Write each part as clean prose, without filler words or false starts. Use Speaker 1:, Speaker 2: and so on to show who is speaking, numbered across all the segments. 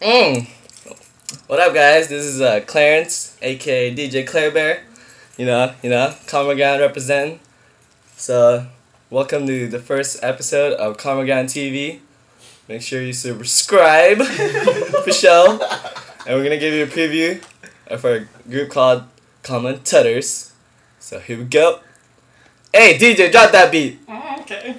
Speaker 1: Mm. What up, guys? This is Clarence, aka DJ Claire Bear. You know, Common representing. So, welcome to the first episode of Common TV. Make sure you subscribe for show. And we're gonna give you a preview of our group called Common Tutters. So here we go. Hey DJ, drop that beat.
Speaker 2: Okay.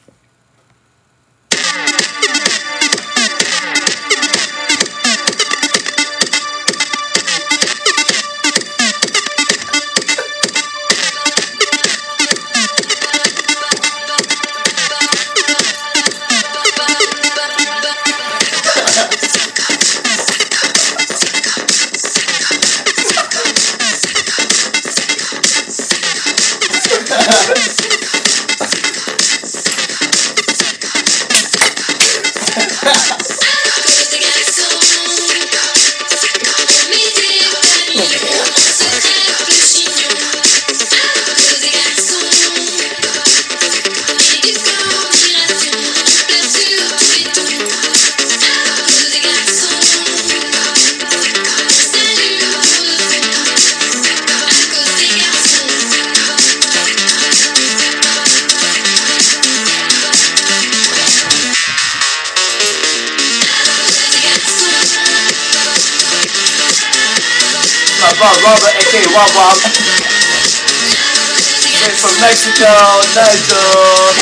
Speaker 2: My bro Robert, aka Wab Wab. Straight from Mexico, Nigel.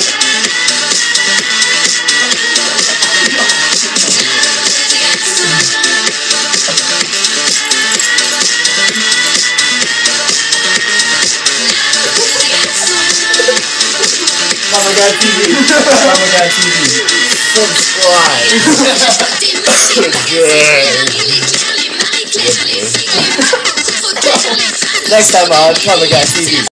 Speaker 2: Common TV. Common TV. Subscribe. Next time on Common TV.